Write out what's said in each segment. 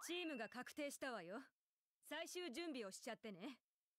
チームが確定したわよ。最終準備をしちゃってね。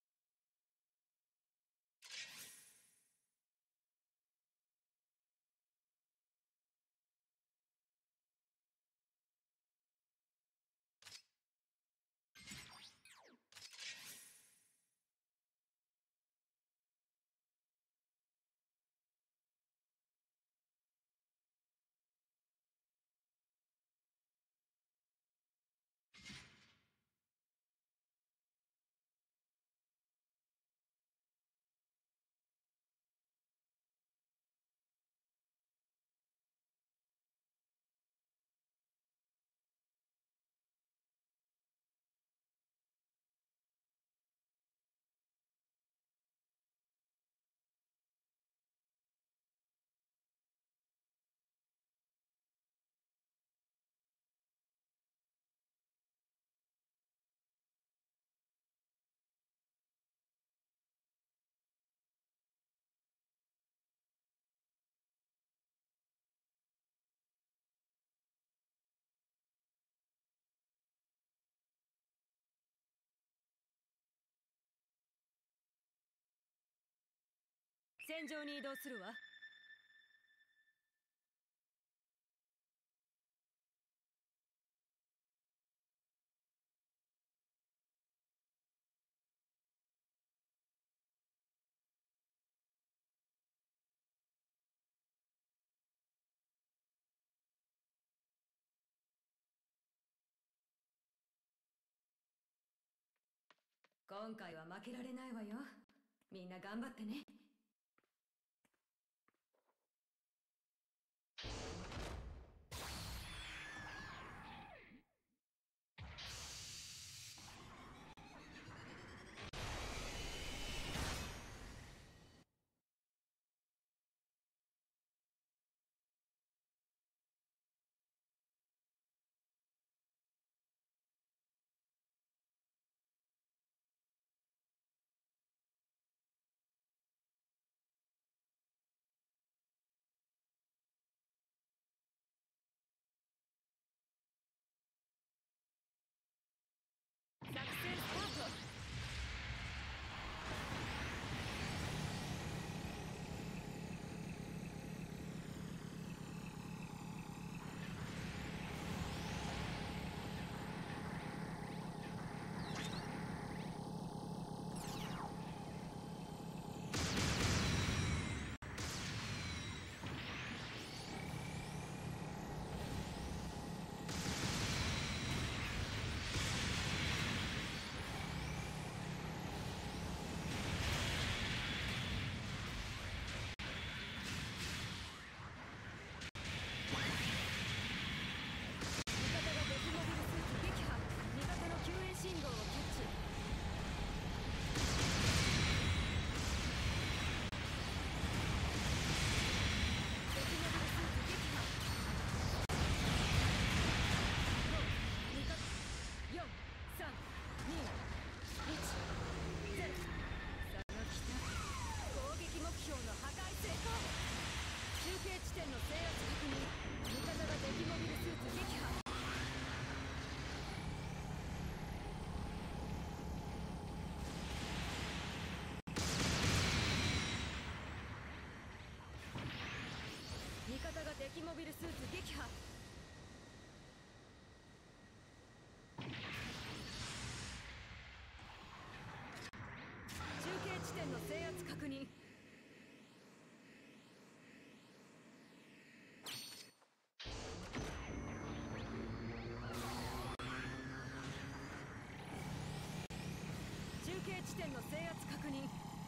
戦場に移動するわ。今回は負けられないわよ。みんな頑張ってね。作戦スタート。味方が敵モビルスーツ撃破。中継地点の制圧確認。中継地点の制圧確認。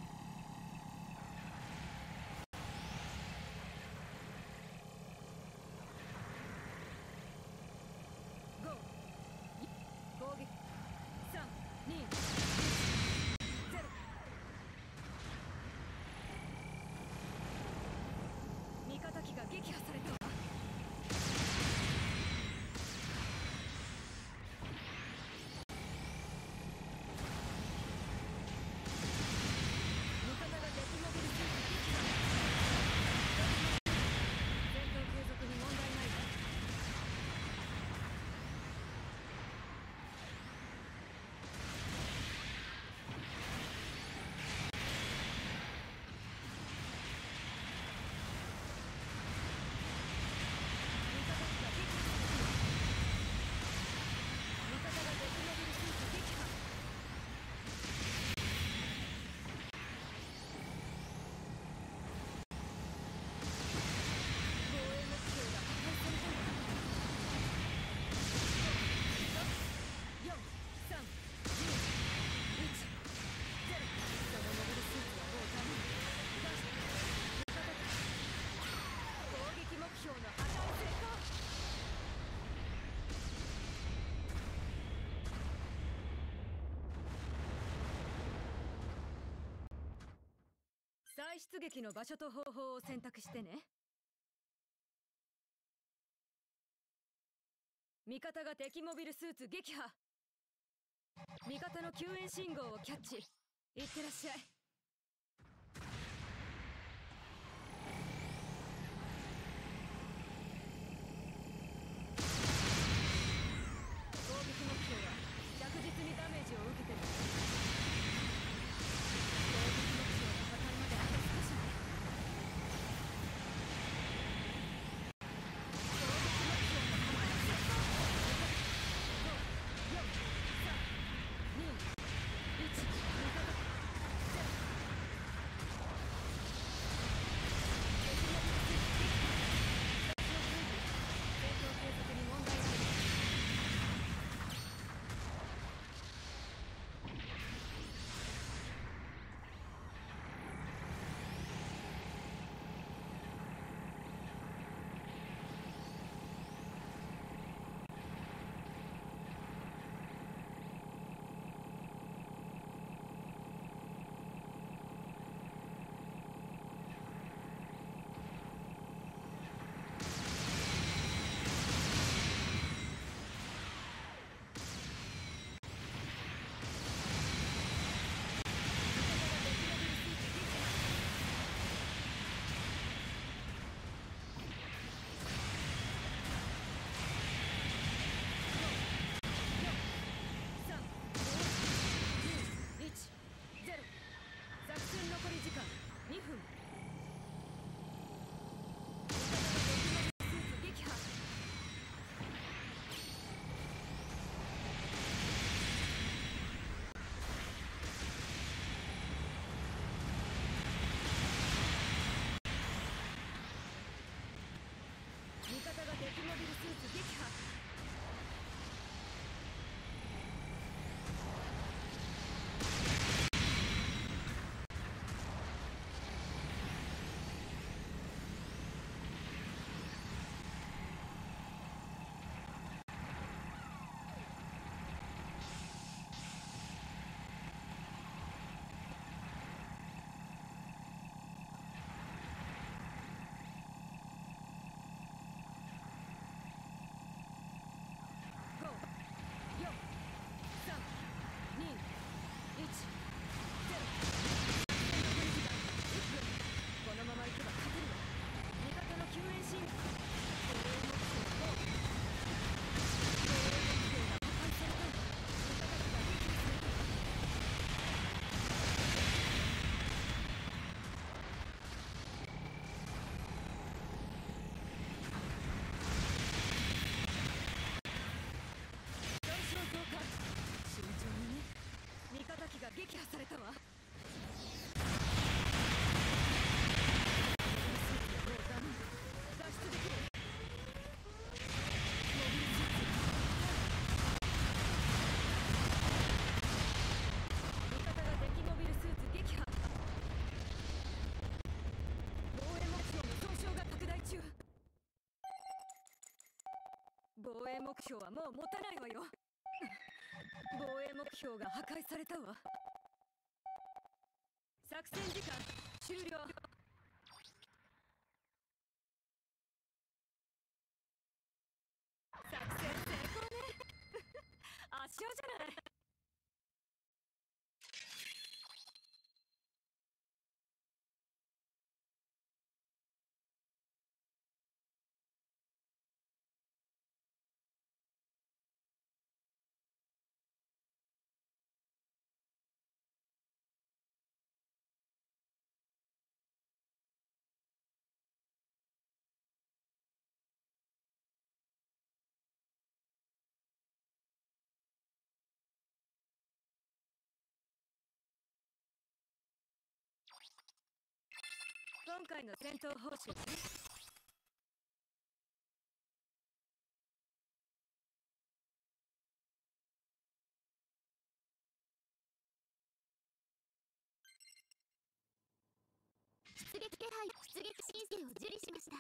攻撃3、2、1、0。味方機が撃破されたわ。 再出撃の場所と方法を選択してね。味方が敵モビルスーツ撃破。味方の救援信号をキャッチ。いってらっしゃい。攻撃目標は着実にダメージを受けてる。攻撃目標の破壊まであと少しね。攻撃目標の破壊成功。5、4、3、2、1、味方ゼロ。敵モビルスーツ撃破。2つの追尾。戦闘継続に問題ない。作戦残り時間2分。味方が敵モビルスーツ撃破。味方が敵モビルスーツ撃破。5、4、3、2、1、0。残り時間10分。このままいけば勝てるわ。味方の救援信号。防衛目標はもう。防衛目標が破壊されたわ。味方機が撃破されたわ。損傷増加。慎重にね。味方機が撃破されたわ。もうダメ。脱出できる。モビルスーツ。味方が敵モビルスーツ撃破。防衛目標の損傷が拡大中。防衛目標はもう持たないわよ。防衛目標が破壊されたわ。作戦時間終了。作戦成功ね。圧勝じゃない。今回の戦闘報酬ね。 出撃手配、出撃申請を受理しました。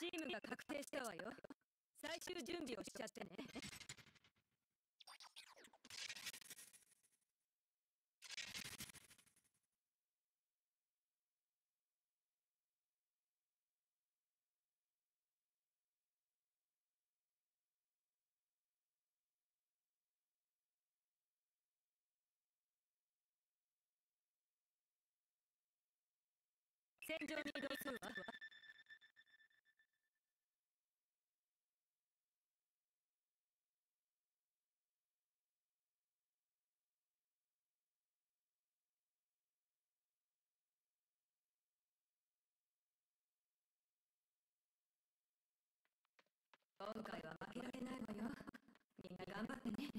チームが確定したわよ。最終準備をしちゃってね。戦場に移動するわ。今回は負けられないわよ。みんな頑張ってね。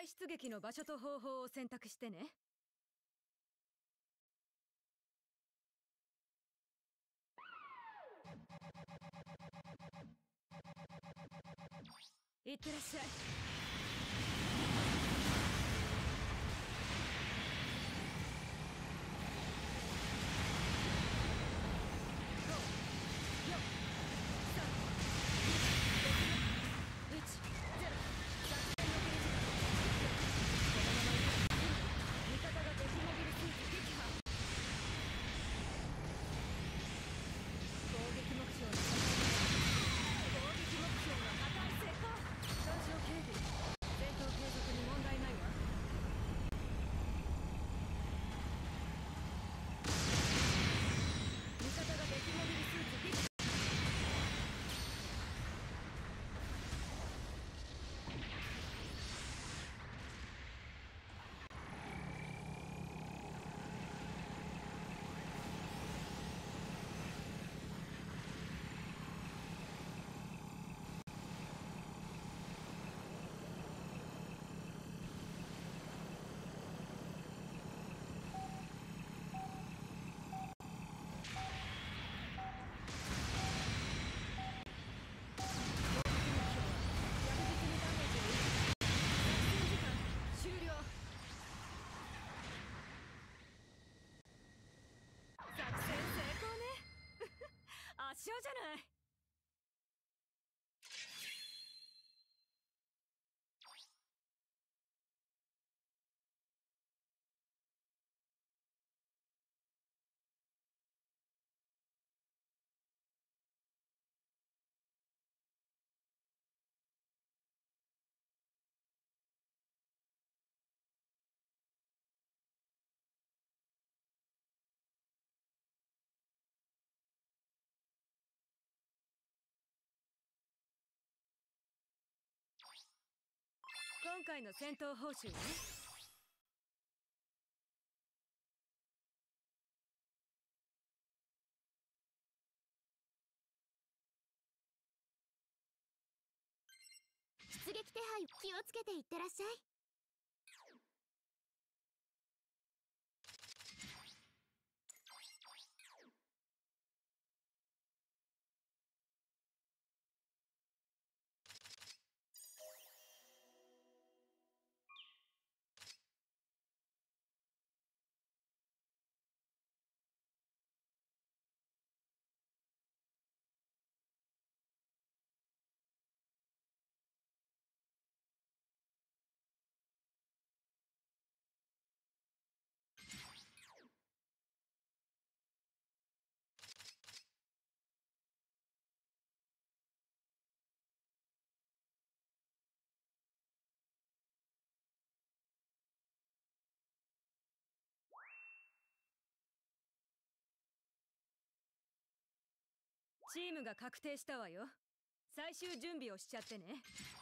出撃の場所と方法を選択してね。いってらっしゃい。圧勝じゃない。今回の戦闘報酬ね。 出撃手配気をつけていってらっしゃい。 チームが確定したわよ。最終準備をしちゃってね。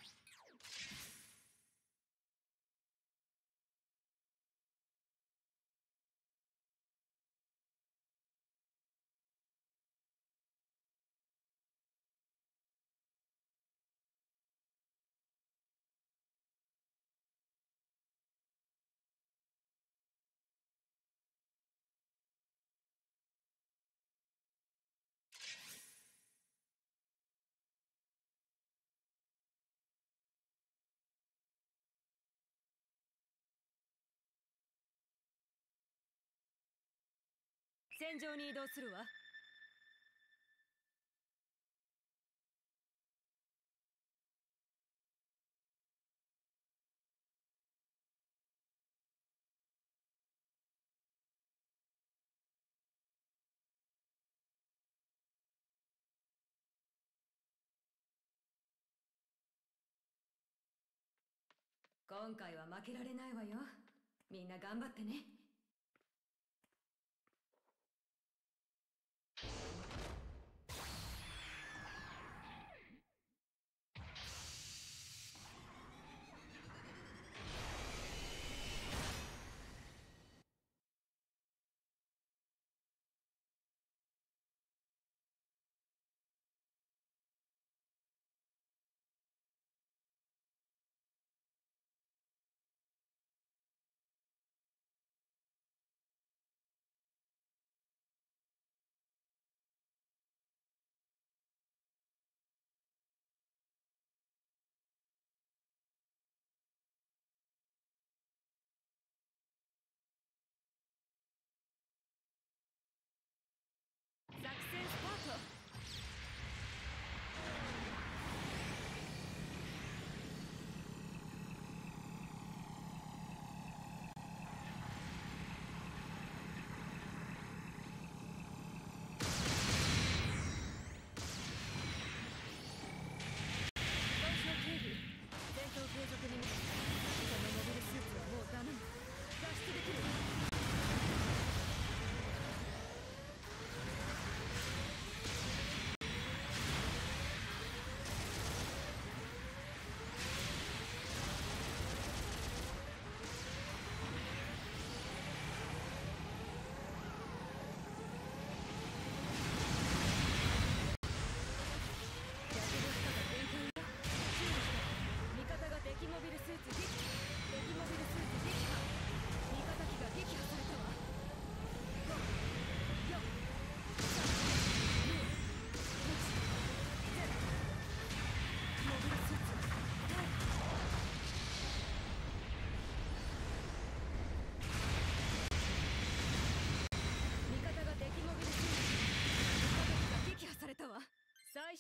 戦場に移動するわ。今回は負けられないわよ。みんな頑張ってね。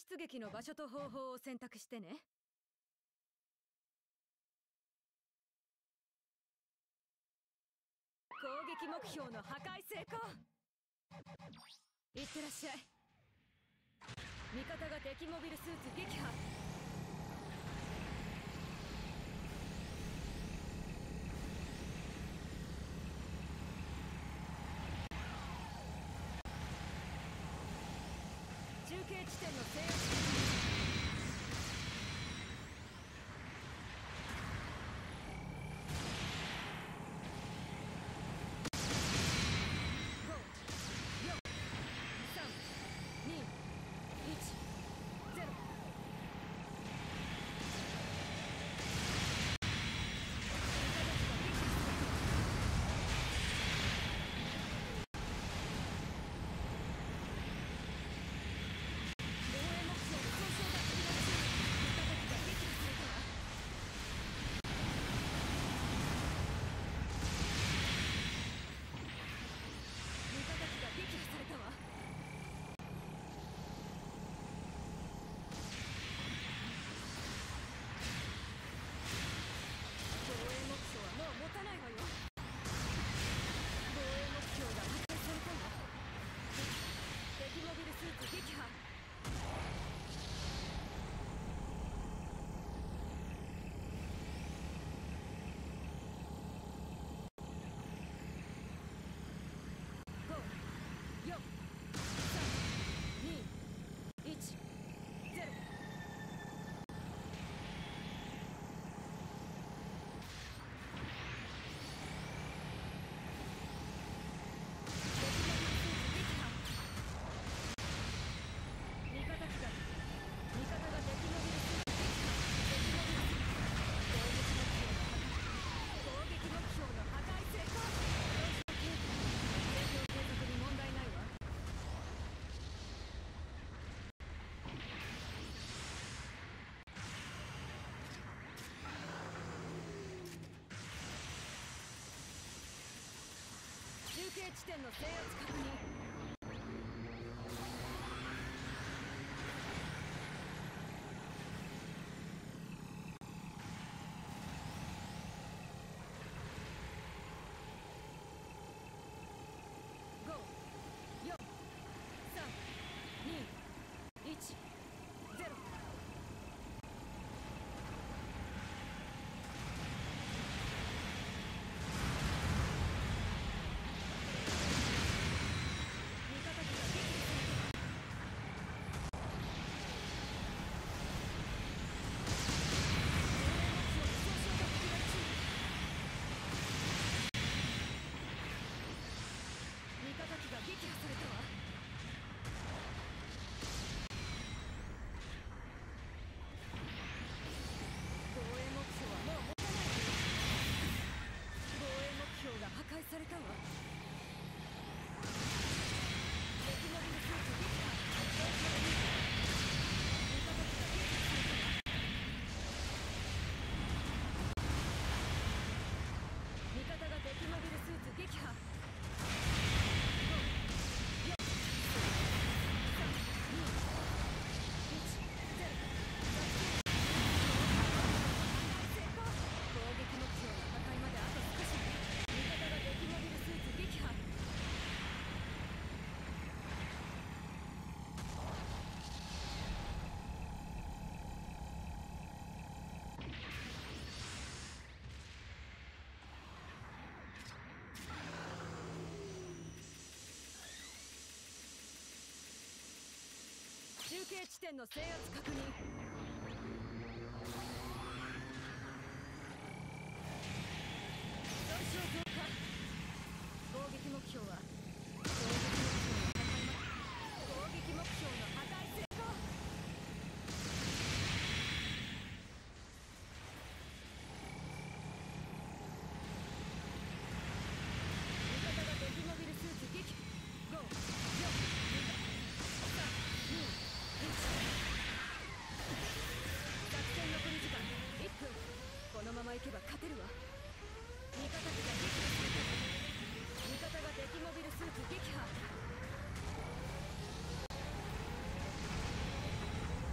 出撃の場所と方法を選択してね。攻撃目標の破壊成功。いってらっしゃい。味方が敵モビルスーツ撃破。中継地点の制圧。持たないわよ。防衛目標が破壊されたわ。敵モビルスーツ撃破。5、4、3、2、1、0。中継地点の制圧確認。5、4、3、2、1、0。味方機が撃破されたわ。防衛目標はもう持たない。防衛目標が破壊されたわ。敵モビルスーツ撃破。味方機が撃破されたわ。味方が敵モビルスーツ撃破。中継地点の制圧確認。損傷増加。攻撃目標は攻撃目標の破壊成功。味方が敵モビルスーツ撃破。5、4、3、2、作戦残り時間1分。このままいけば勝てるわ。味方機が撃破された。味方が敵モビルスーツ撃破。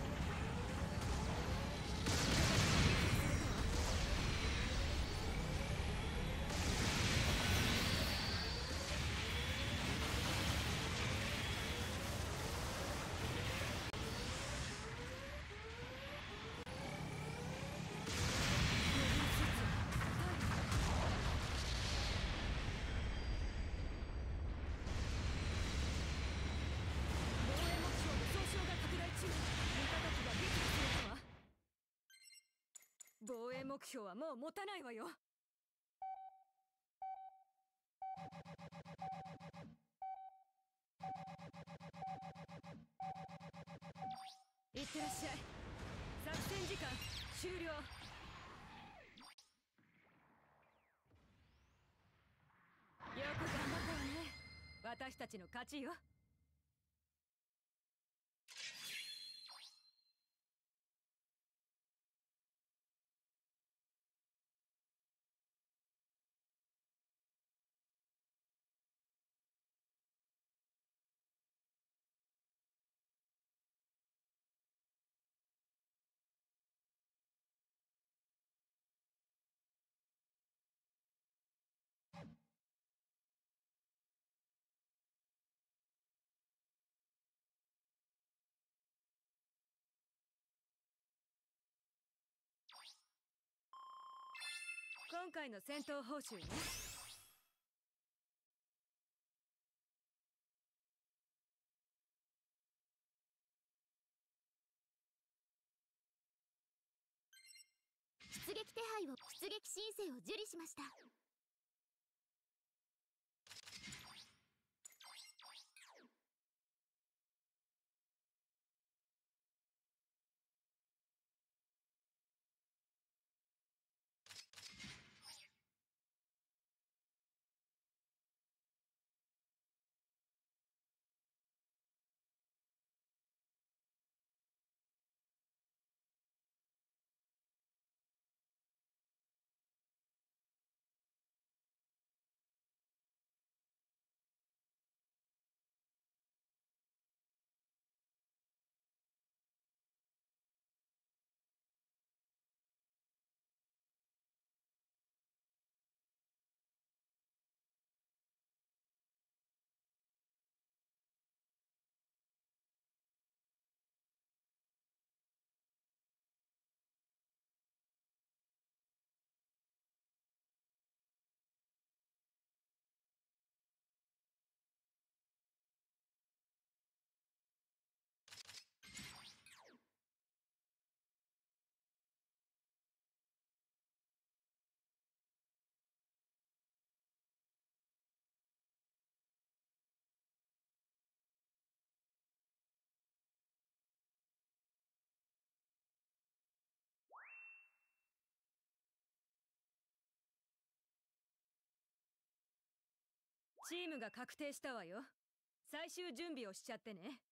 防衛目標はもう持たないわよ。いってらっしゃい。作戦時間終了。よく頑張ったわね。私たちの勝ちよ。今回の戦闘報酬ね。 出撃手配を出撃申請を受理しました。 チームが確定したわよ。最終準備をしちゃってね。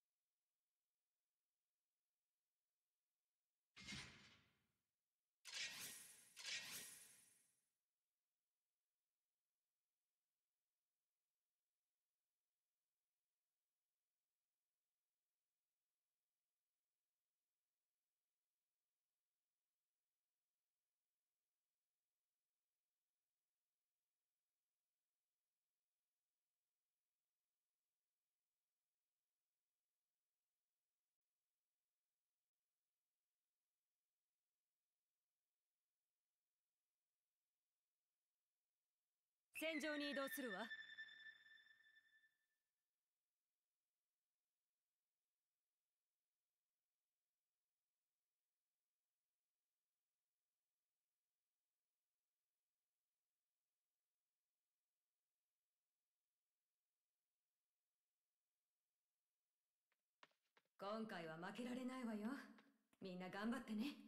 戦場に移動するわ。今回は負けられないわよ。みんな頑張ってね。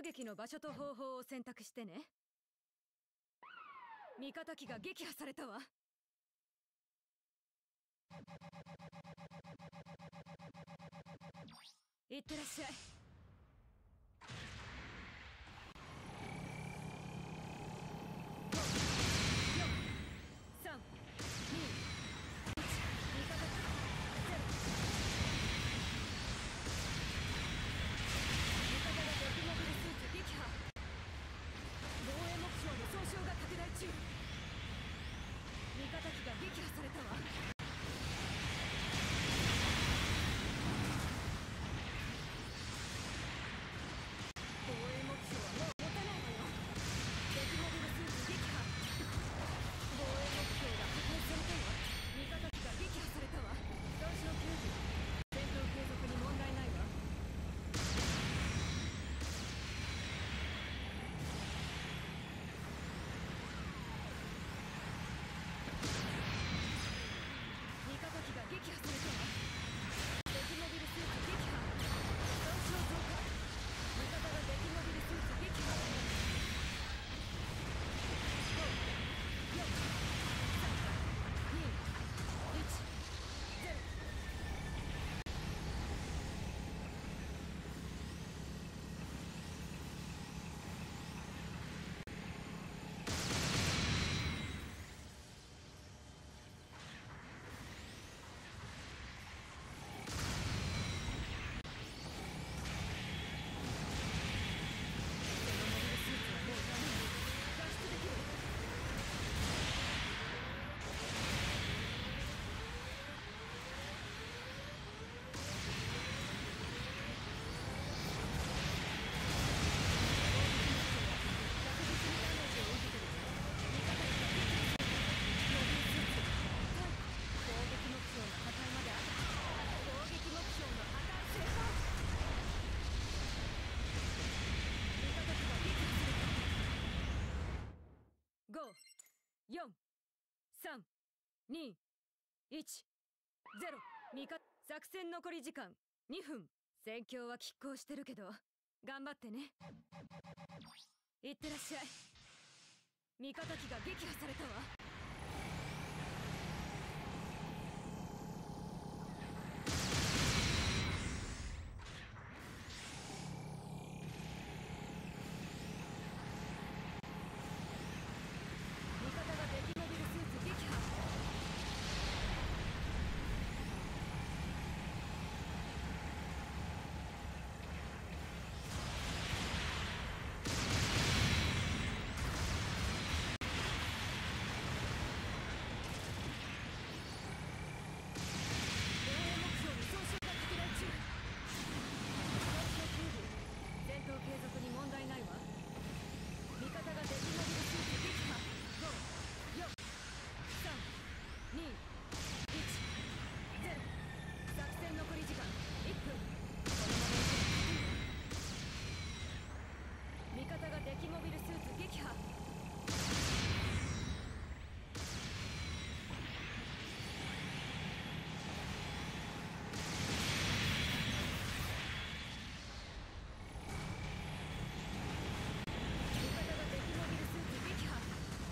出撃の場所と方法を選択してね。味方機が撃破されたわ。いってらっしゃい。味方機が撃破されたわ。防衛目標はもう持たないわよ。敵モビルスーツ撃破。防衛目標が破壊されたわ。味方機が撃破されたわ。損傷90。戦闘継続に問題ないわ。味方機が撃破されたわ。敵モビルスーツ撃破。損傷増加。味方が敵モビルスーツ撃破。5、4、3、2、1、0。5、4、3、2、1、0。作戦残り時間2分。戦況は拮抗してるけど頑張ってね。いってらっしゃい。味方機が撃破されたわ。味方が敵モビルスーツ撃破。防衛目標に損傷が拡大中。損傷9秒。戦闘継続に問題ないわ。味方が敵モビルスーツ撃破。5、4、3、2、1、0。作戦残り時間1分。このままいけば味方が敵モビルスーツ撃破。味方が敵モビルスーツ撃破。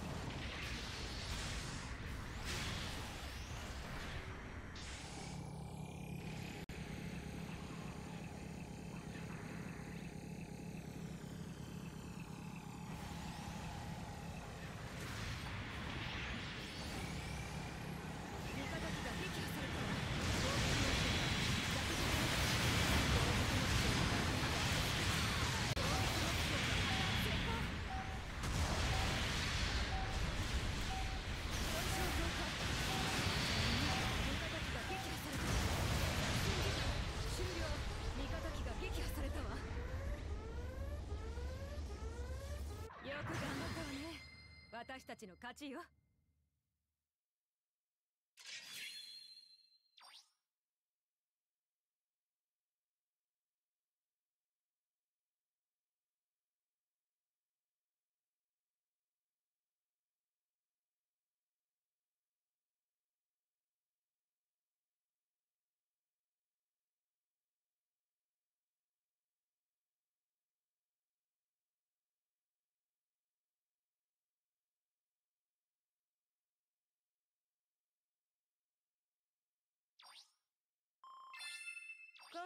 味方機が撃破されたわ。攻撃目標が着実に攻撃目標が攻撃目標が成功。損傷増加。味方機が撃破された。作戦時間終了。味方機が撃破されたわ。よく頑張ったわね。私たちの勝ちよ。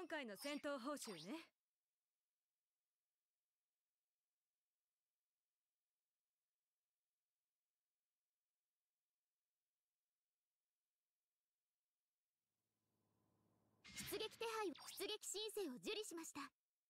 今回の戦闘報酬ね。 出撃手配出撃申請を受理しました。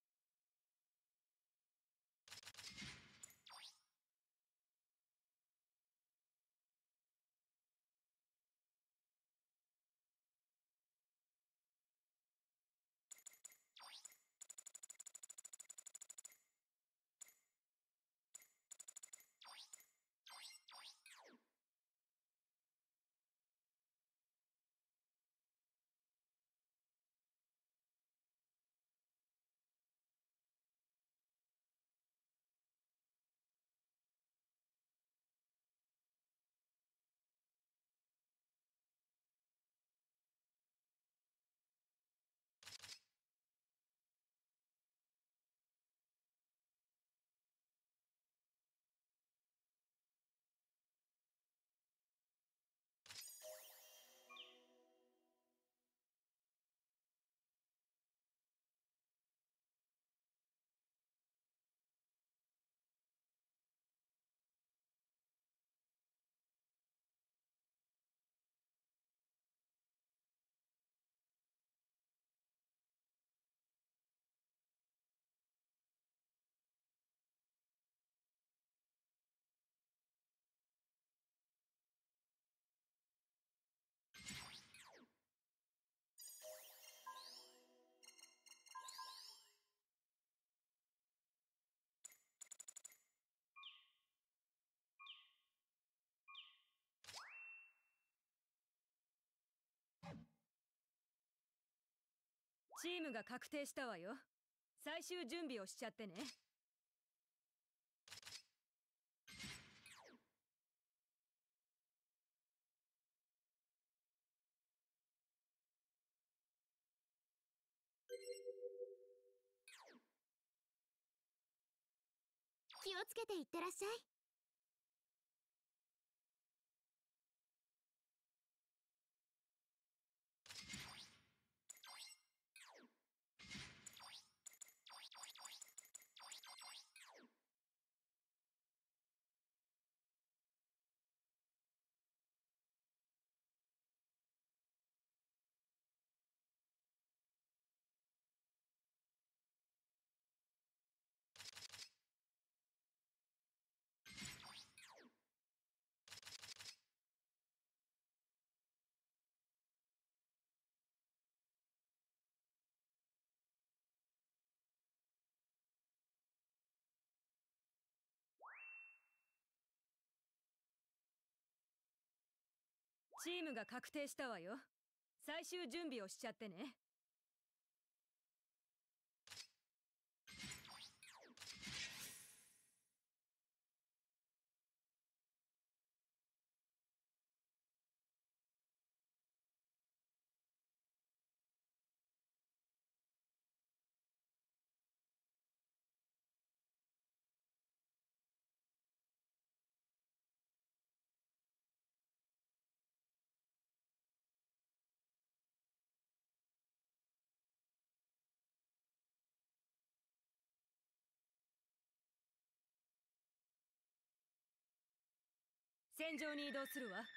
チームが確定したわよ。最終準備をしちゃってね。 気をつけていってらっしゃい。 チームが確定したわよ。最終準備をしちゃってね。戦場に移動するわ。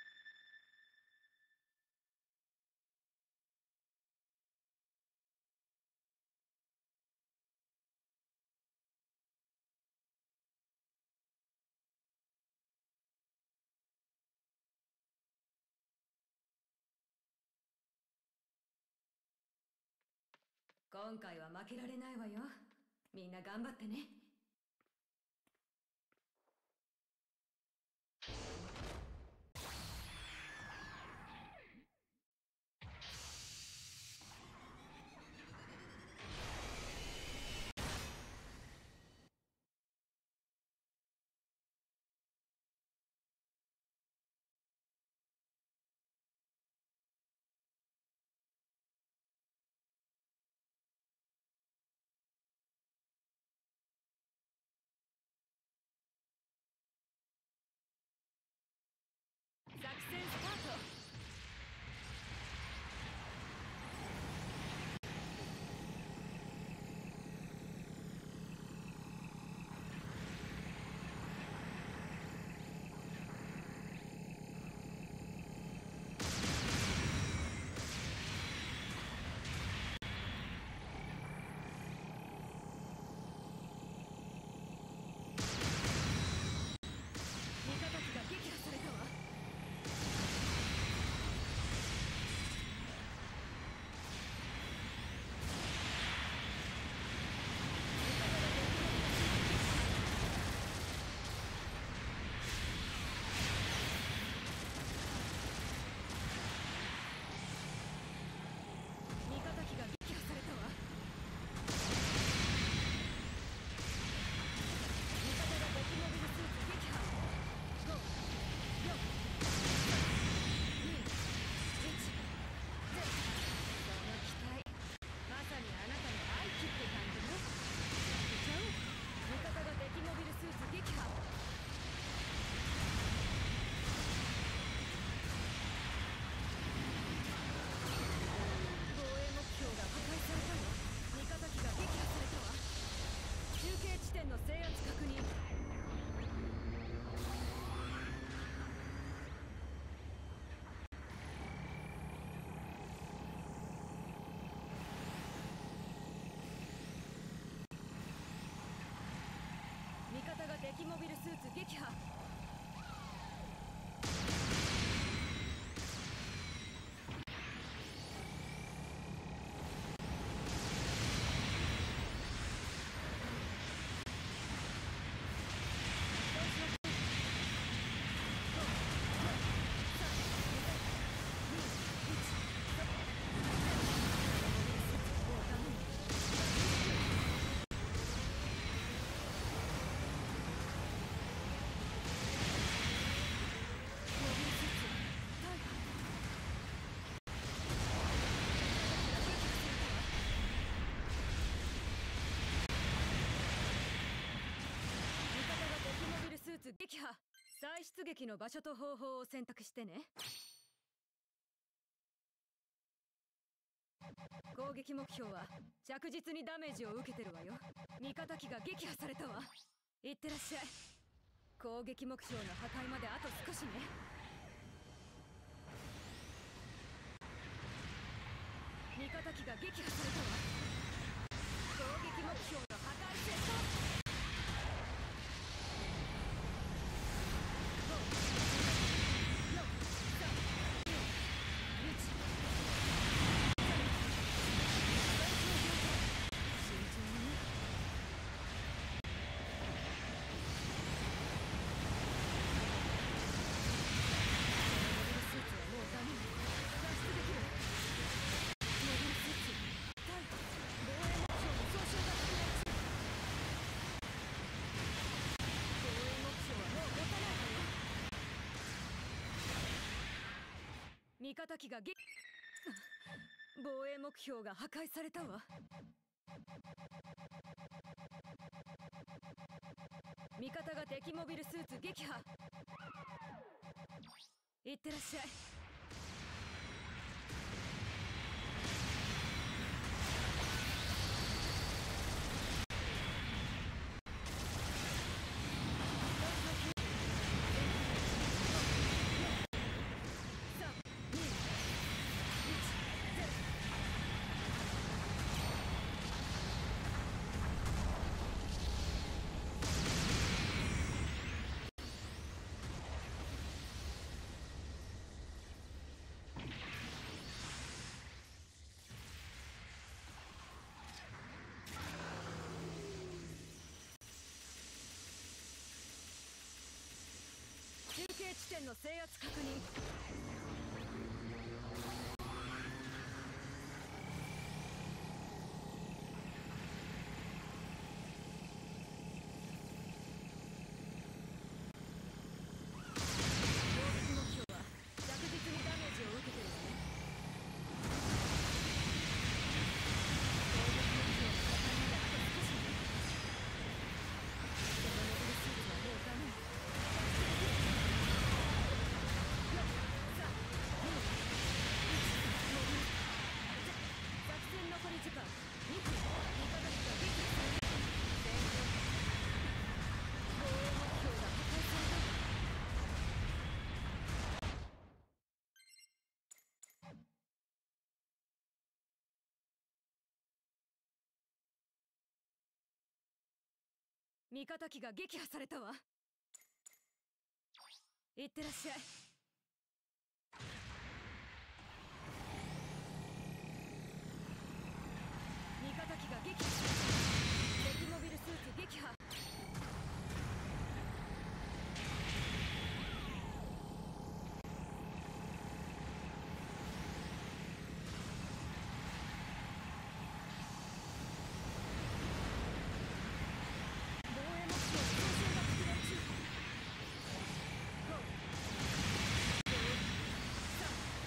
今回は負けられないわよ。みんな頑張ってね。 点の制圧確認。味方が敵モビルスーツ撃破。撃破。再出撃の場所と方法を選択してね。攻撃目標は着実にダメージを受けてるわよ。味方機が撃破されたわ。いってらっしゃい。攻撃目標の破壊まであと少しね。味方機が撃破されたわ。攻撃目標の破壊成功。味方機が防衛目標が破壊されたわ。味方が敵モビルスーツ撃破。いってらっしゃい。中継地点の制圧確認。味方機が撃破されたわ。いってらっしゃい。味方機が撃破された。敵モビルスーツ撃破。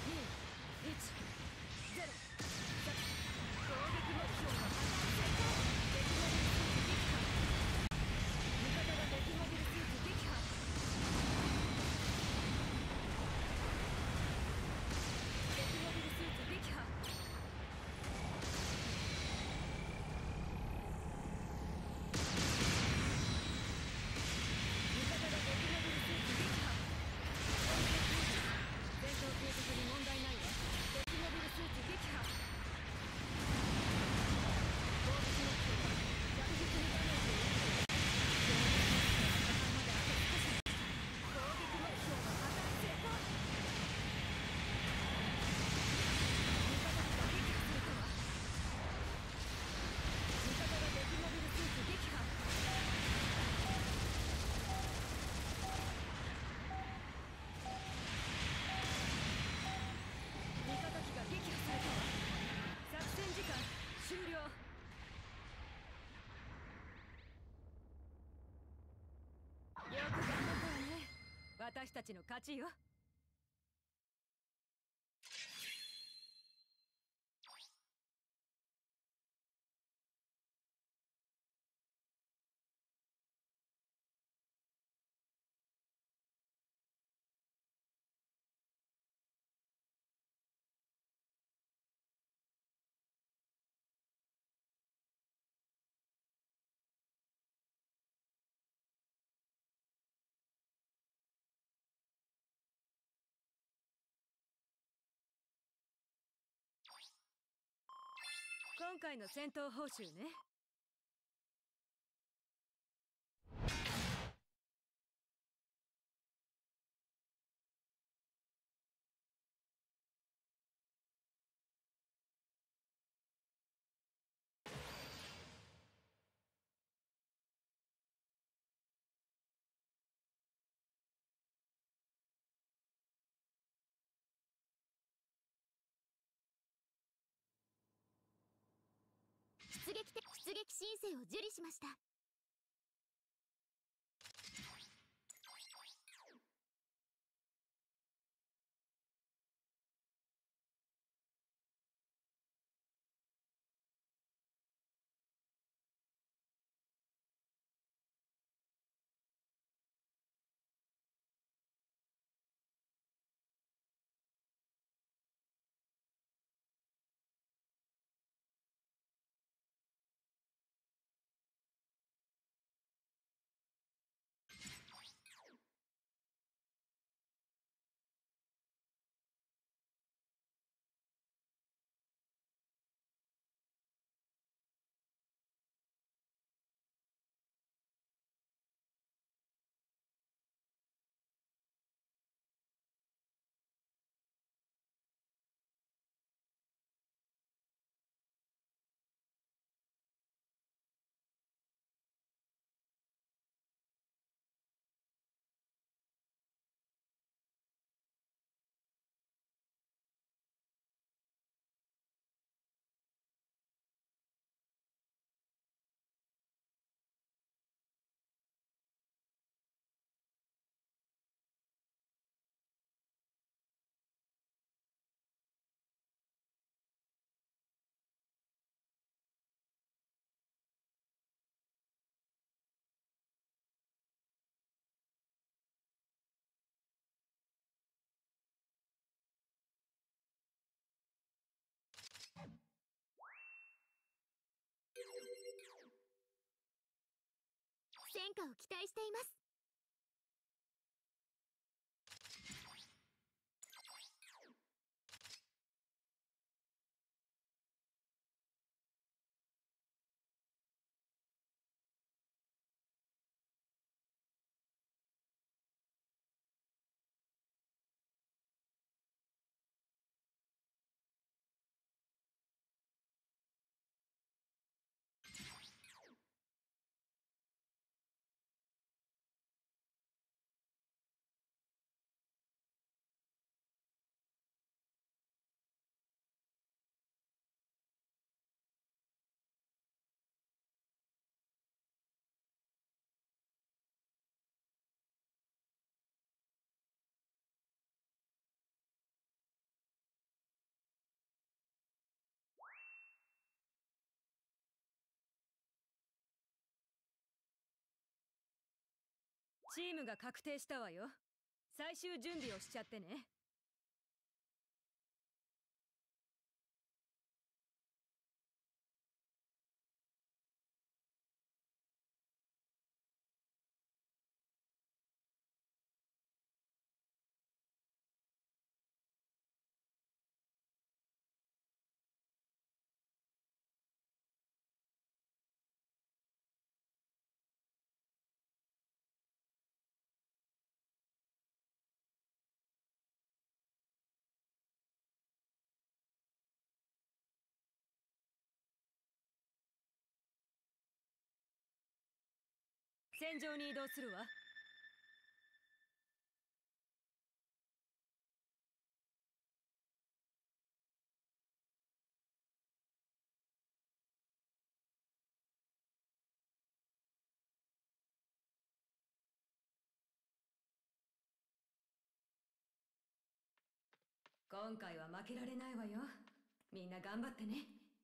攻撃目標の破壊成功。 私たちの勝ちよ。今回の戦闘報酬ね。 出撃申請を受理しました。戦果を期待しています。 チームが確定したわよ。最終準備をしちゃってね。戦場に移動するわ。 今回は負けられないわよ。みんな頑張ってね。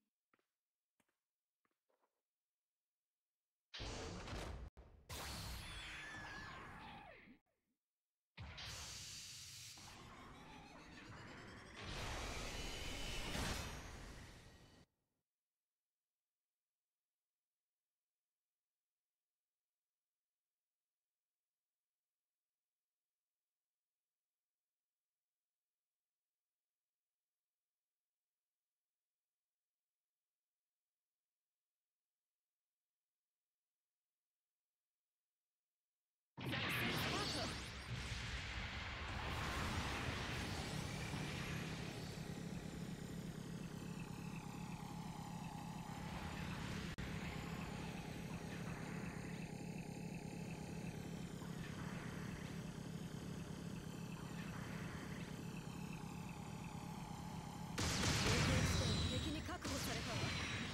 敵に確保されたわ。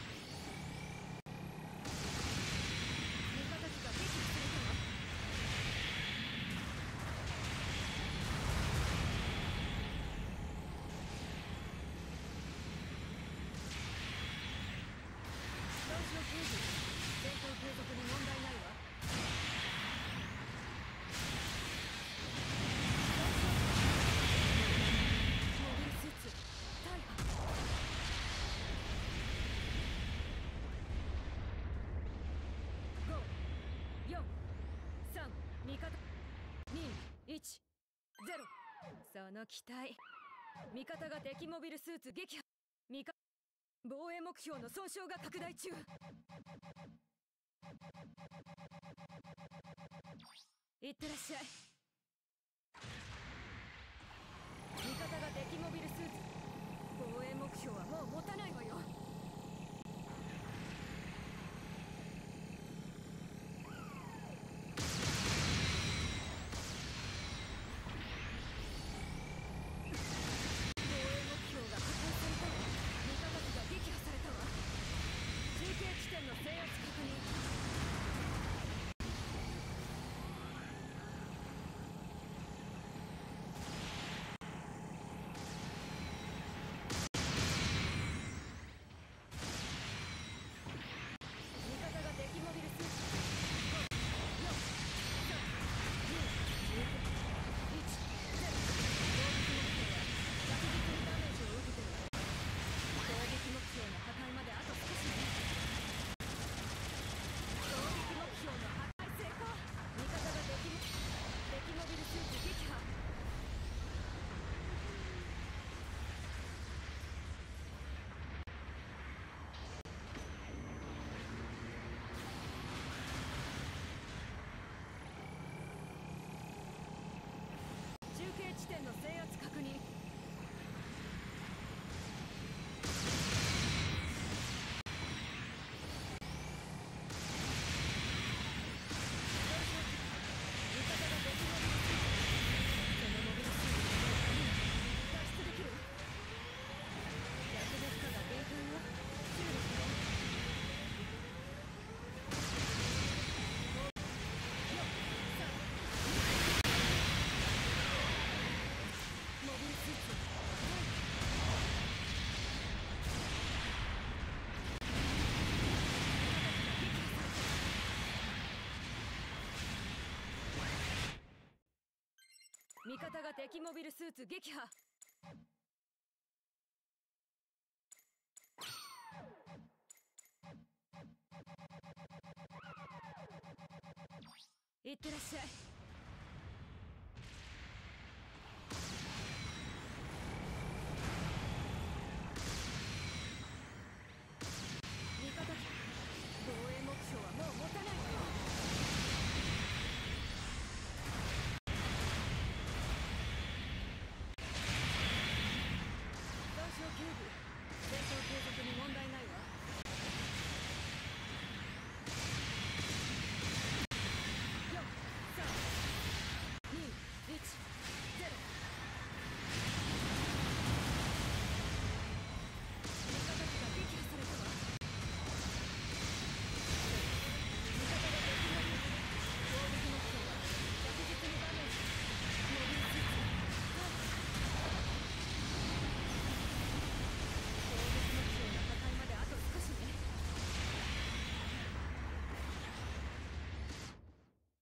味方機が撃破されたわ。同時の刑事、戦闘継続に問題ないわ。モビルスーツ大破。味方210。その機体、味方が敵モビルスーツ撃破。味方防衛目標の損傷が拡大中。いってらっしゃい。味方が敵モビルスーツ。防衛目標はもう持たないわよ。地点の制圧確認。味方が敵モビルスーツ。5、4、3、2、1、0。攻撃目標は着実にダメージを受けてる。攻撃目標の破壊まであと少しね。目標の破壊成功。味方が敵モビルスーツ撃破。中継地点の制圧確認。味方が敵モビルスーツ撃破。いってらっしゃい。味方機防衛目標はもう持たないわよ。戦闘継続に問題ないわ。4、3、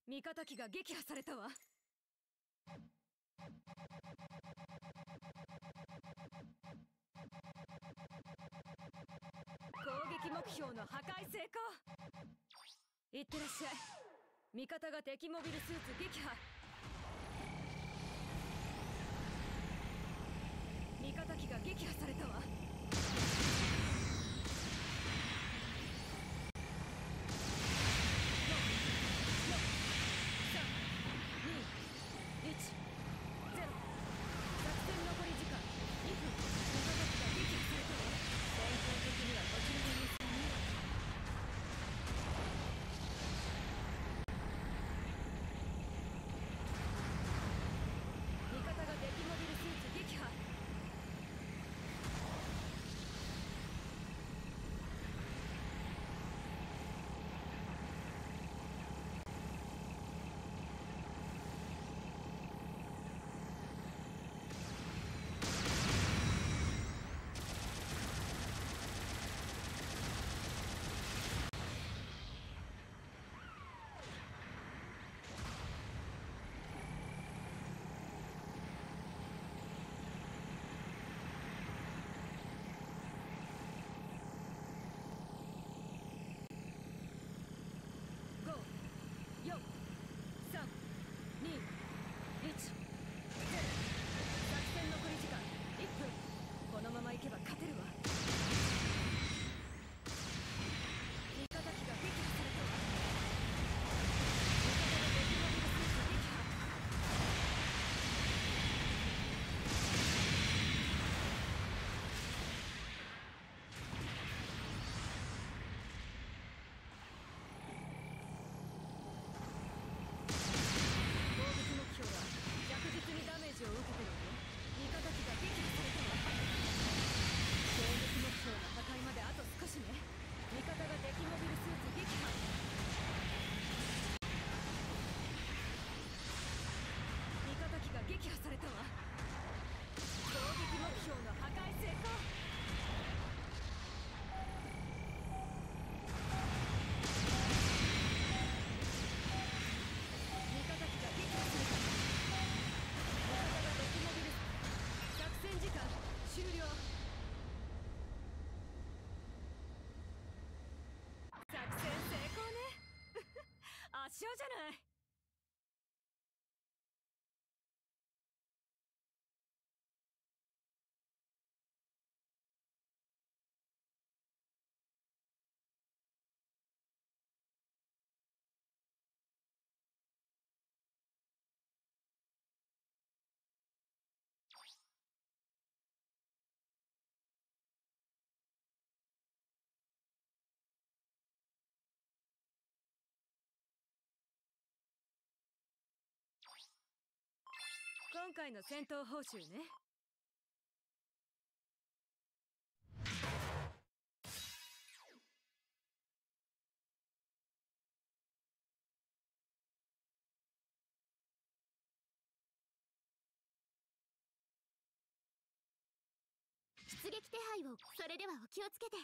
味方機が撃破されたわ。攻撃目標の破壊成功。いってらっしゃい。味方が敵モビルスーツ撃破。味方機が撃破されたわ。4、3、2、1、0。作戦残り時間1分。このままいけば勝てるわ。味方機が撃破されたわ。味方が敵モビルスーツ撃破。着実にダメージを受けてるわよ。味方機が撃破されたわ。攻撃目標の破壊まであと少しね。味方が敵モビルスーツ撃破。味方機が撃破されたわ。攻撃目標の破壊成功。終了。作戦成功ね。圧勝じゃない。今回の戦闘報酬ね。 出撃手配を。それではお気をつけて。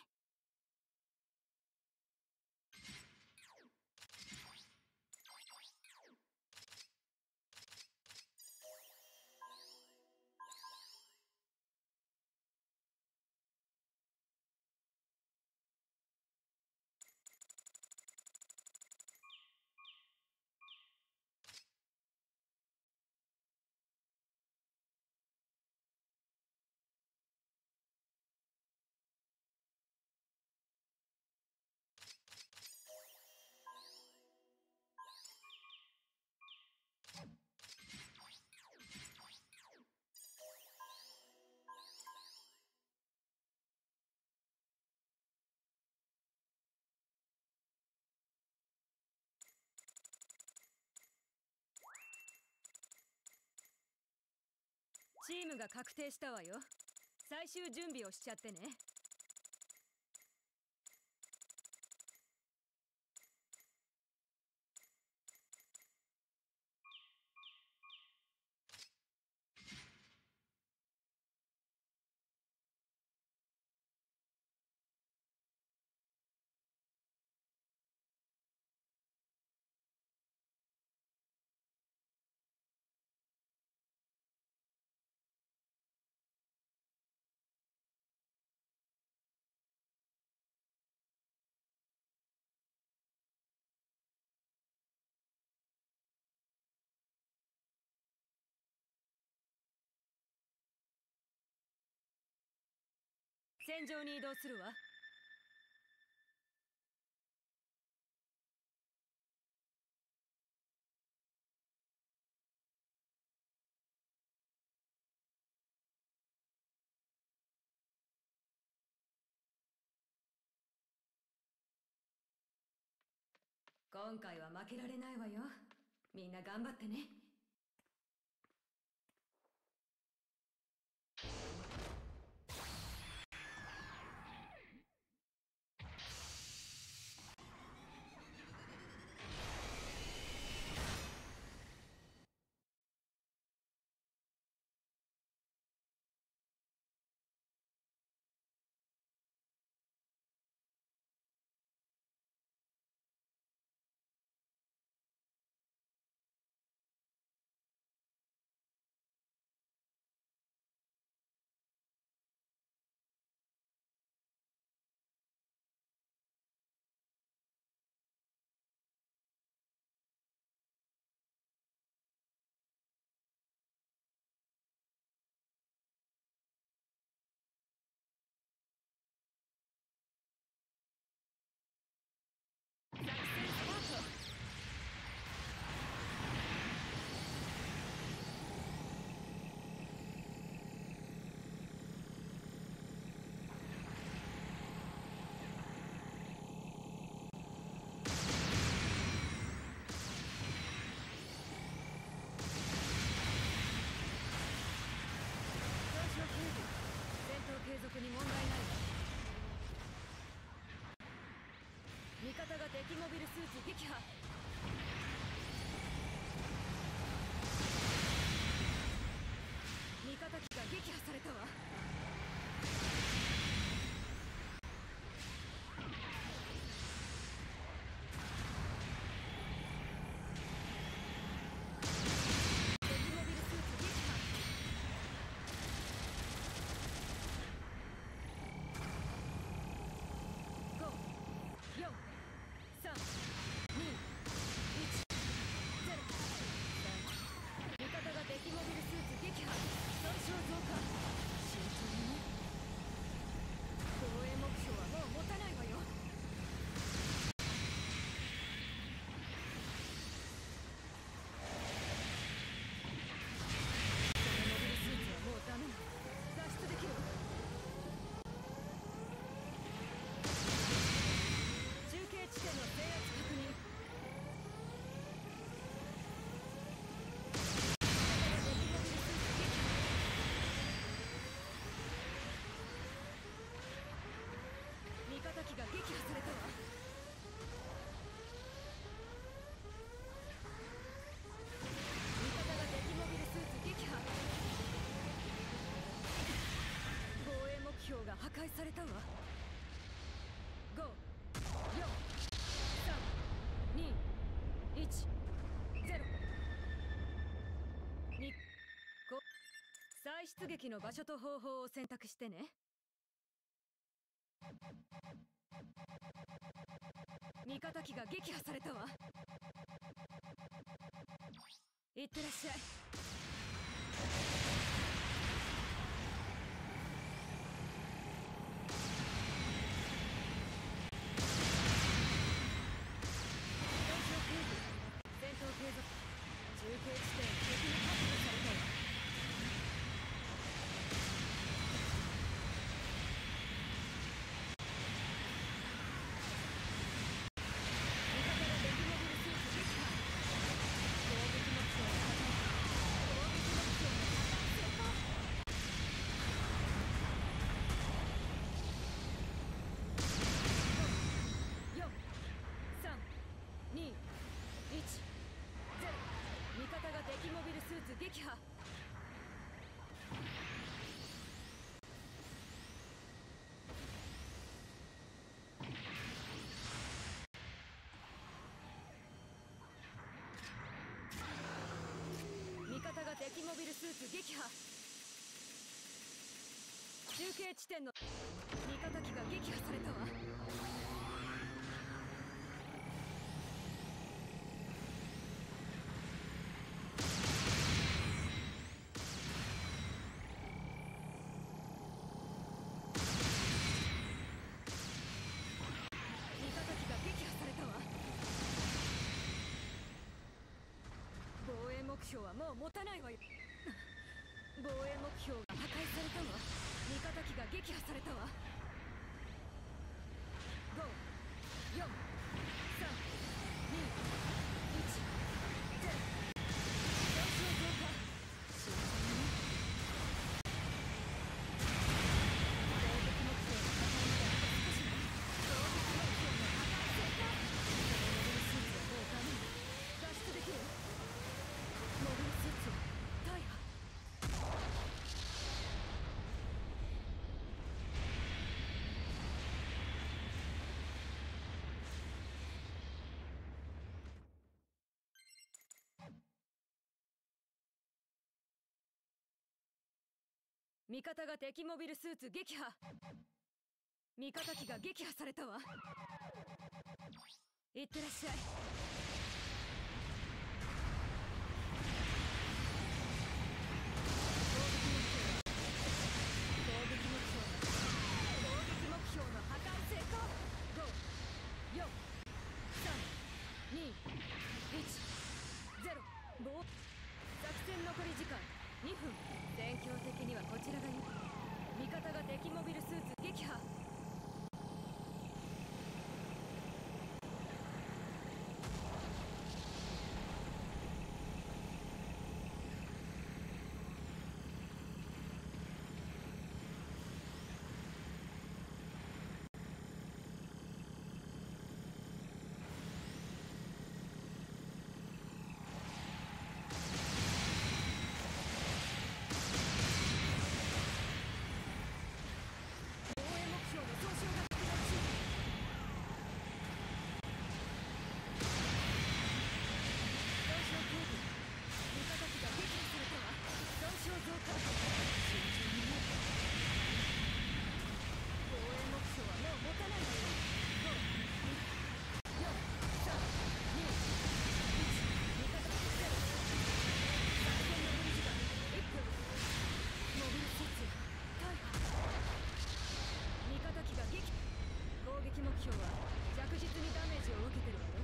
チームが確定したわよ。最終準備をしちゃってね。 戦場に移動するわ。今回は負けられないわよ。みんな頑張ってね。作戦スタート。継続に問題ないわ。味方が敵モビルスーツ撃破。味方機が撃破されたわ。破壊されたわ。5、4、3、2、1、0。2、5。再出撃の場所と方法を選択してね。味方機が撃破されたわ。いってらっしゃい。戦闘継続。中継地点敵に確保されたわ。味方が敵モビルスーツ撃破。攻撃目標を破壊。攻撃目標の破壊成功。5、4、3、2、1。味方が敵モビルスーツ撃破。味方が敵モビルスーツ撃破。中継地点の味方機が撃破されたわ。味もう持たないわよ。防衛目標が破壊されたわ。味方機が撃破されたわ。5、4、3、2、1、0。上昇増加。慎重に。攻撃目標の破壊まであと少しね。攻撃目標の破壊成功。そのモビルスーツはもうダメ。脱出できる？モビルスーツ大破。味方が敵モビルスーツ撃破。味方機が撃破されたわ。いってらっしゃい。攻撃目標の破壊成功。5、4、3、2、1、0。作戦残り時間2分。戦況的にはこちらが有利。味方が敵モビルスーツ撃破。攻撃目標は着実にダメージを受けてるわよ。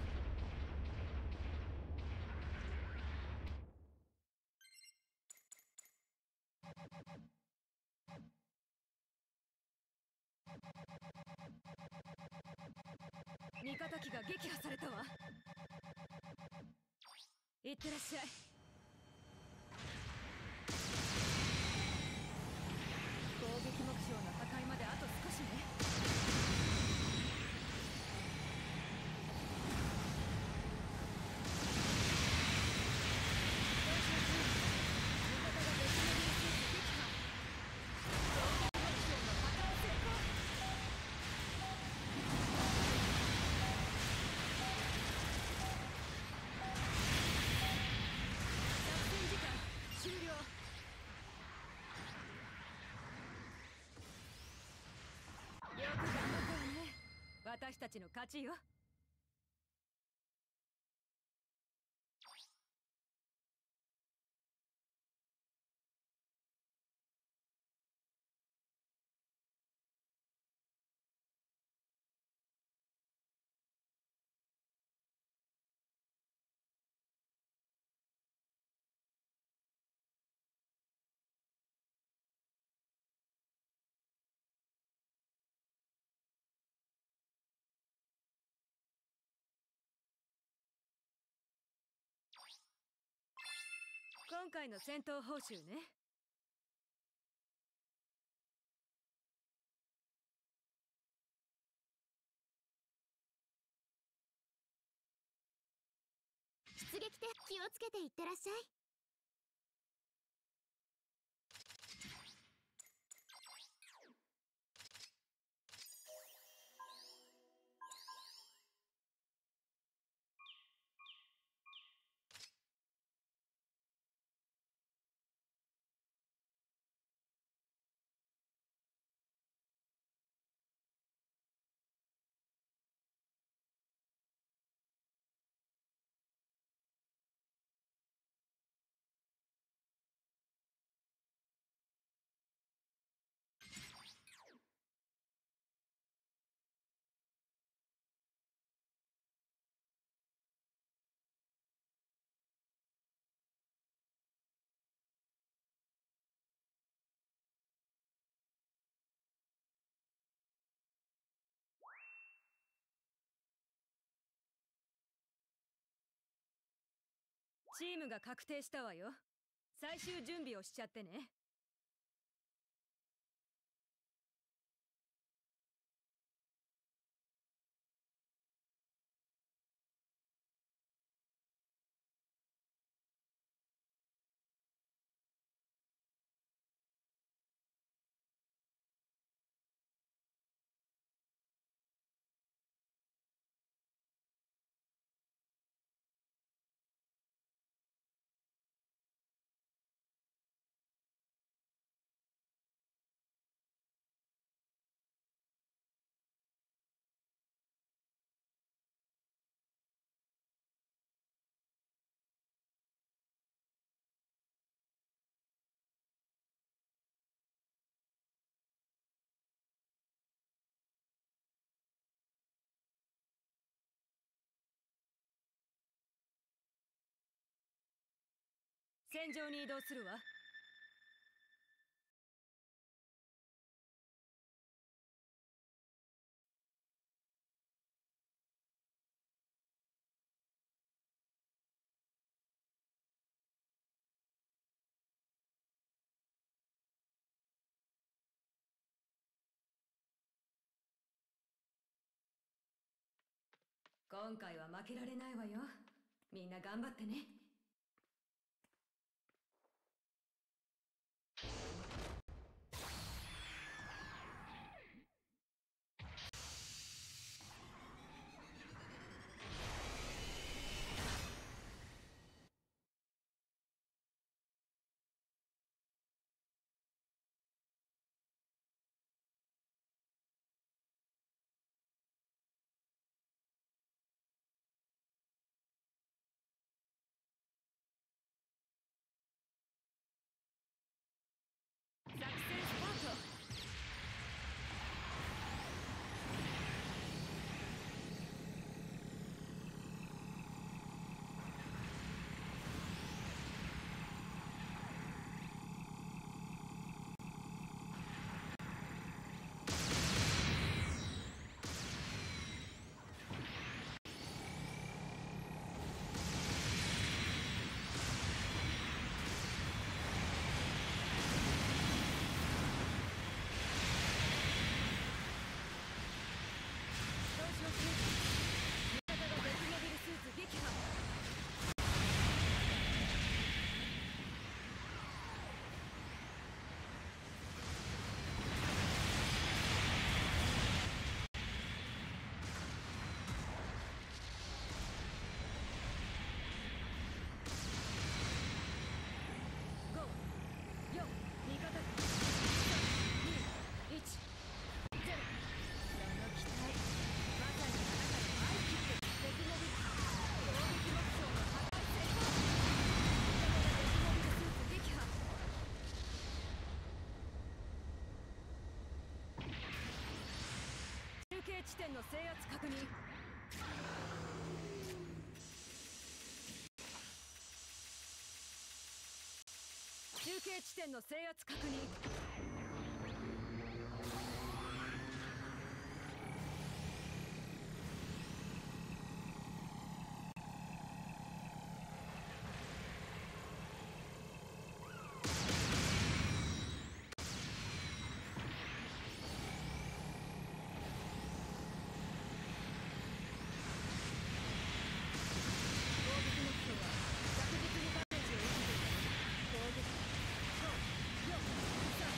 味方機が撃破されたわ。いってらっしゃい。攻撃目標の破壊まであと少しね。よく頑張ったわね。私たちの勝ちよ。今回の戦闘報酬ね。 出撃で気をつけていってらっしゃい。 チームが確定したわよ。最終準備をしちゃってね。戦場に移動するわ。今回は負けられないわよ。みんな頑張ってね。作戦スタート。地点の制圧確認。中継地点の制圧確認。攻撃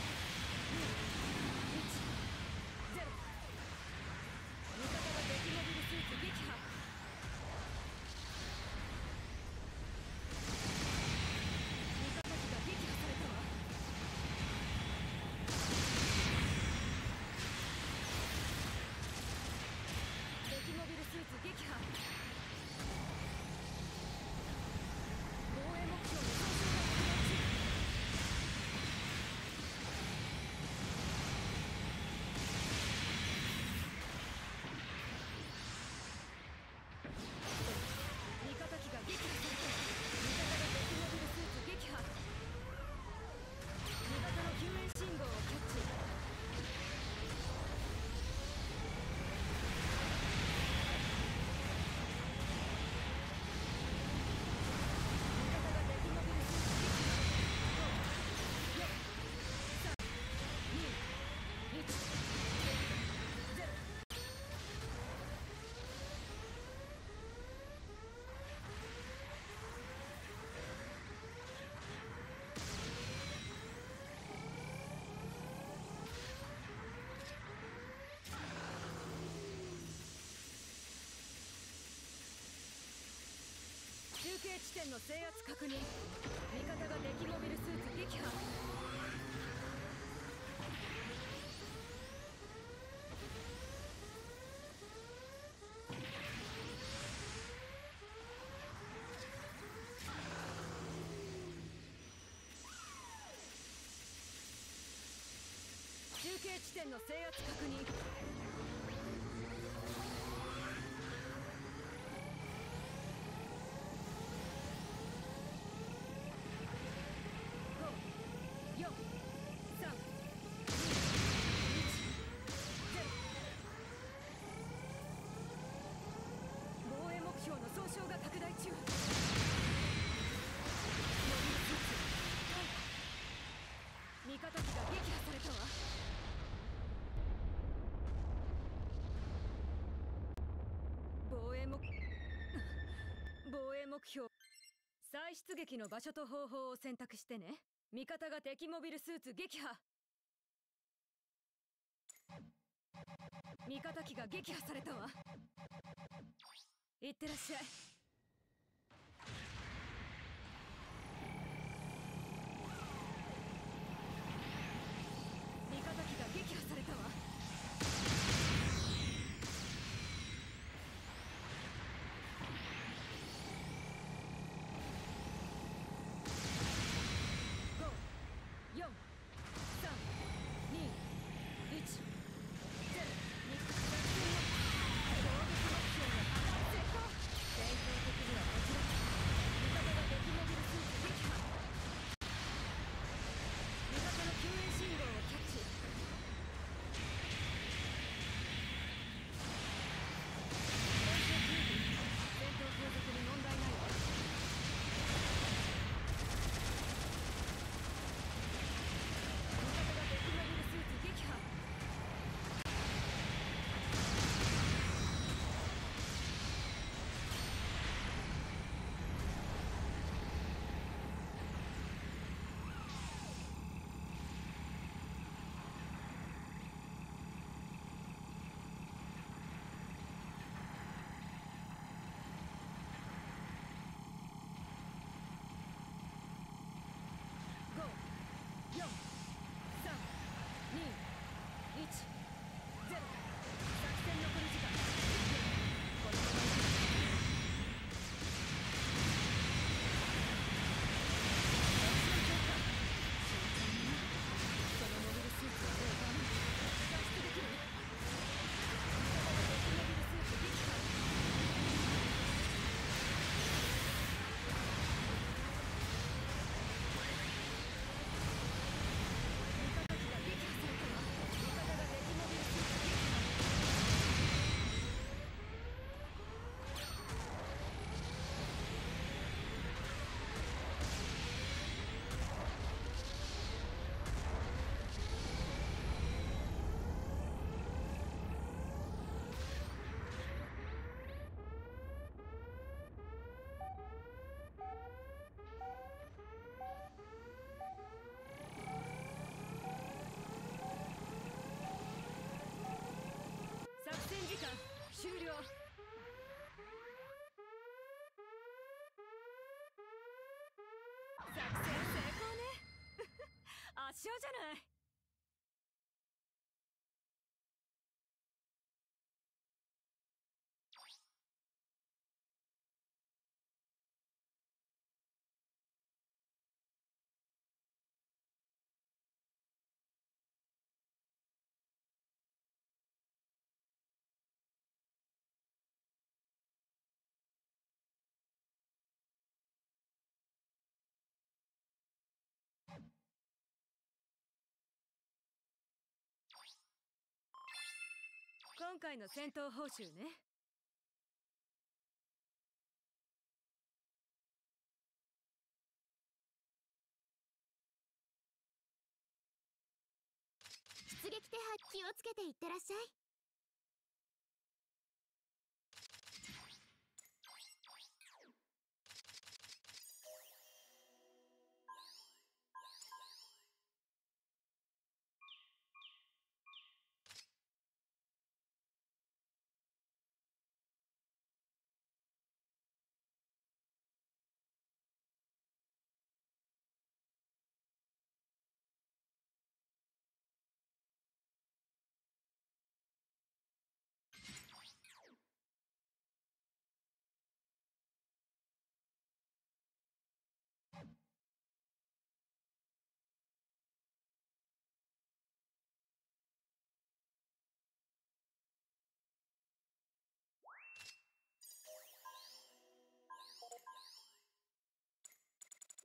継地点の制圧確認。味方が敵モビルスーツ撃破。中継地点の制圧確認。5、4、3、2、1、0。防衛目標の総称が拡大中。モビルスーツ味方機が撃破されたわ。防衛目標。再出撃の場所と方法を選択してね。味方が敵モビルスーツ撃破。味方機が撃破されたわ。いってらっしゃい。味方機が撃破されたわ。5、4、3、2、1、0。攻撃目標の破壊成功。戦闘的にはこちら。味方が敵モビルスーツ撃破。味方の救援信号をキャッチ。戦闘継続に問題ないわ。味方が敵モビルスーツ撃破。5、4、3、2、1、0。作戦残り時間10分。このまま行く。そのモビルスーツはもうダメ。脱出できる？味方が敵モビルスーツ撃破。作戦時間終了。作戦成功ね。圧勝じゃない。今回の戦闘報酬ね。 出撃手配気をつけていってらっしゃい。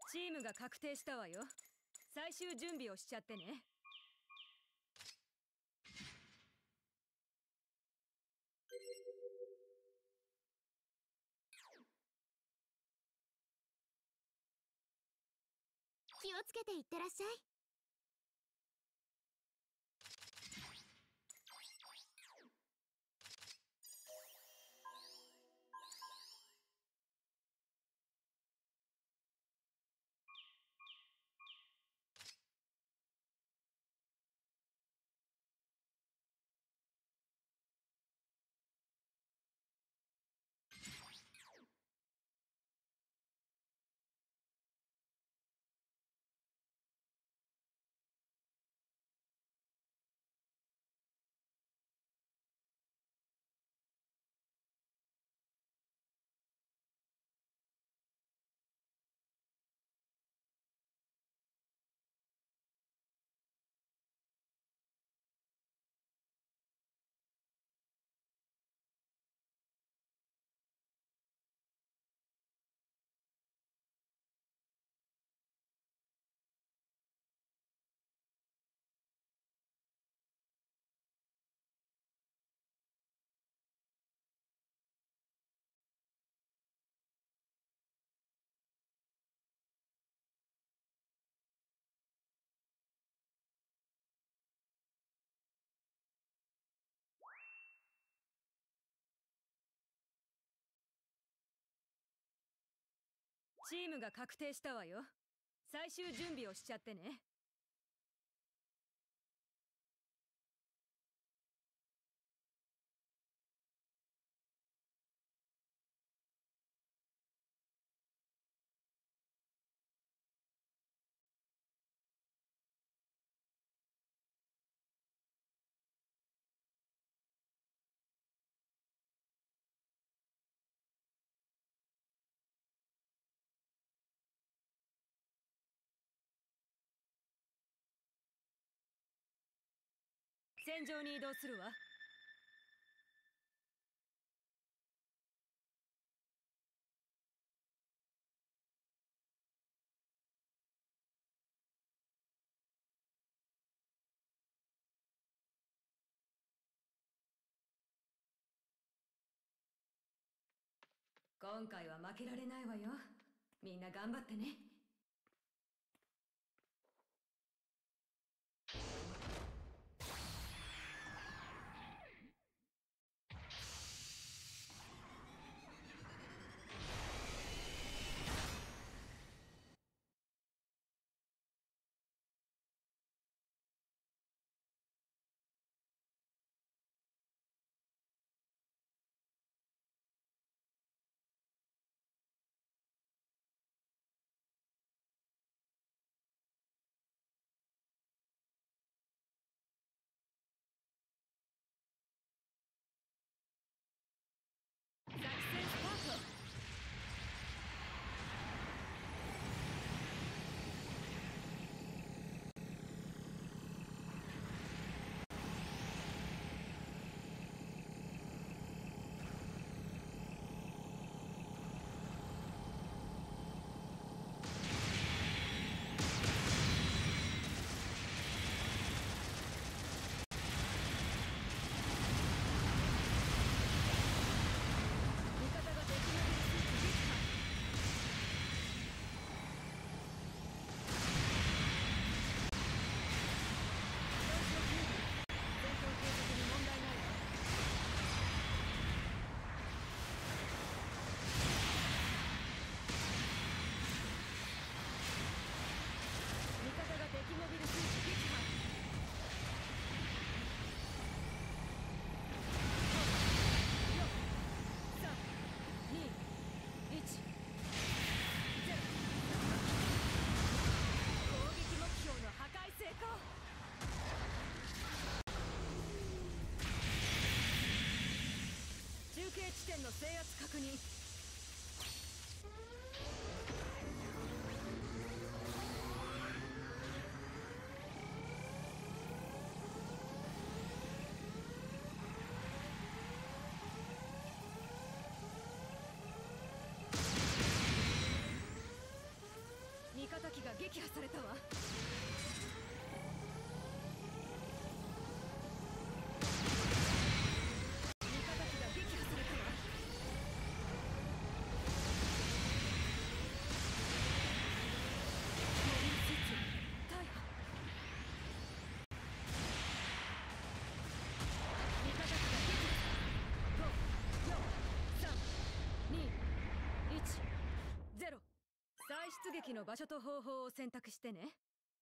チームが確定したわよ。最終準備をしちゃってね。 気をつけていってらっしゃい。 チームが確定したわよ。最終準備をしちゃってね。戦場に移動するわ。今回は負けられないわよ。みんな頑張ってね。作戦スタート。中継地点の制圧確認。味撃破されたわ。再出撃の場所と方法を選択してね。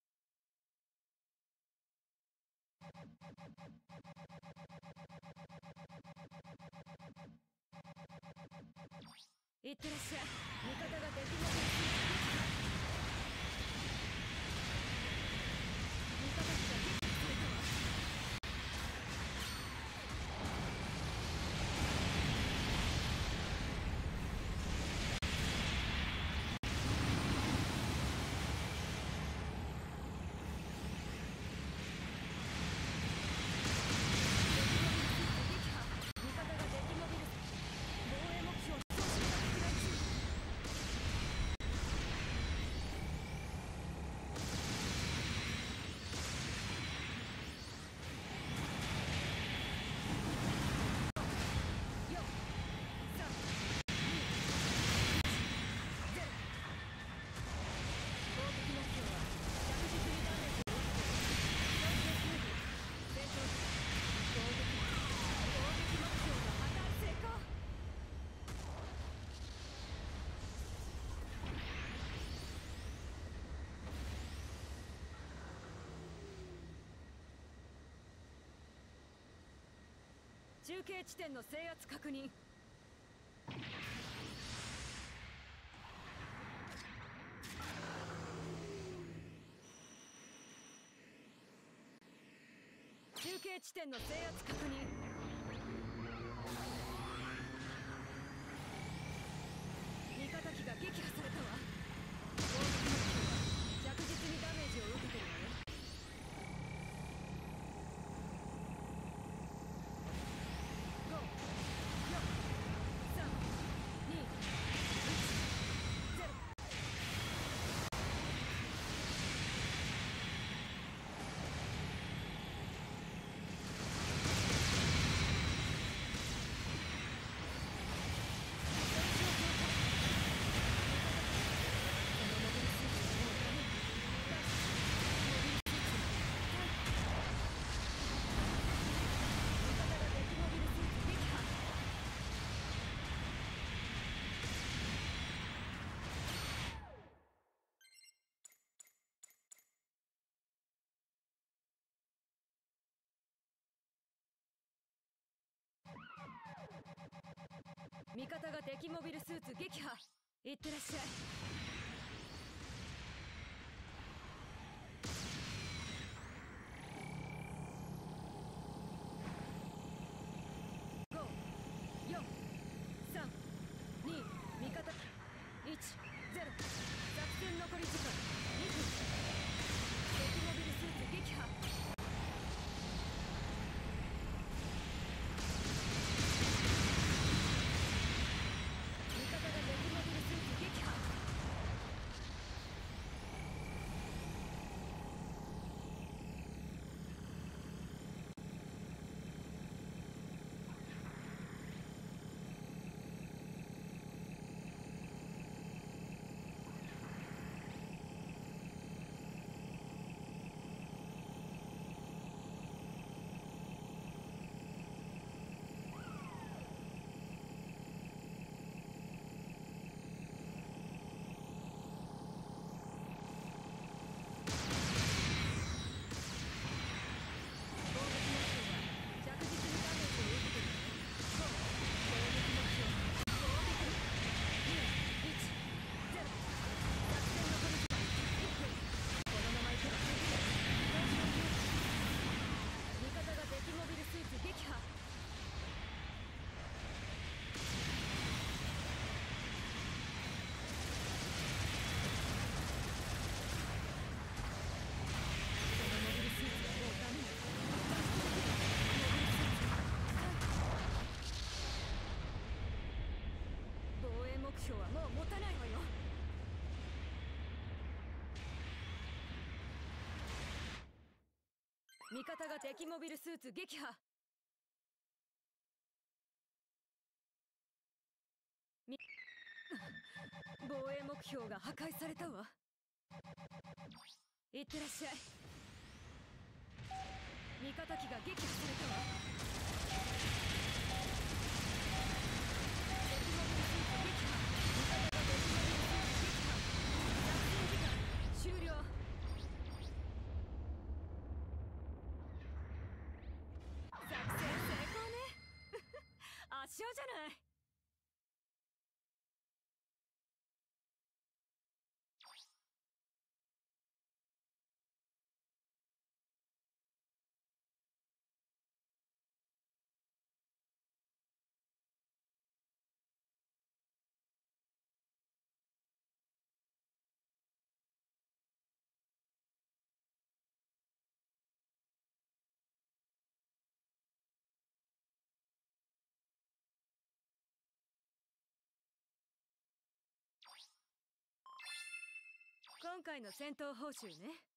いってらっしゃい。味方が敵の味方機が撃破されたわ。中継地点の制圧確認。中継地点の制圧確認。味方機が撃破されたわ。攻撃目標は着実にダメージを受けてるわよ。味方が敵モビルスーツ撃破。いってらっしゃい。5、4、3、2、味方1、0。作戦残り時間2分。敵モビルスーツ撃破。目標はもう持たないわよ。 味方が敵モビルスーツ撃破。防衛目標が破壊されたわ。いってらっしゃい。味方機が撃破されたわ。敵モビルスーツ撃破。味方が敵モビルスーツ撃破。作戦時間終了。作戦成功ね。圧勝じゃない。今回の戦闘報酬ね。